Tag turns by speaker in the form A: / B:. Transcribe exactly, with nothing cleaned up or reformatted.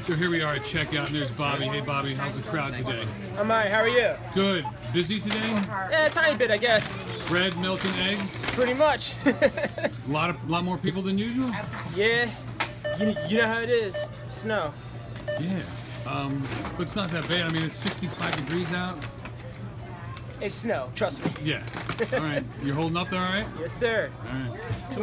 A: So here we are at checkout, and there's Bobby. Hey, Bobby, how's the crowd today?
B: I'm alright, how are you?
A: Good. Busy today?
B: Yeah, a tiny bit, I guess.
A: Bread, milk, and eggs?
B: Pretty much.
A: A lot of, lot more people than usual?
B: Yeah, you, you know how it is. Snow.
A: Yeah, um, but it's not that bad. I mean, it's sixty-five degrees out.
B: It's snow, trust me.
A: Yeah. All right. You're holding up there, all right?
B: Yes, sir.
A: All right.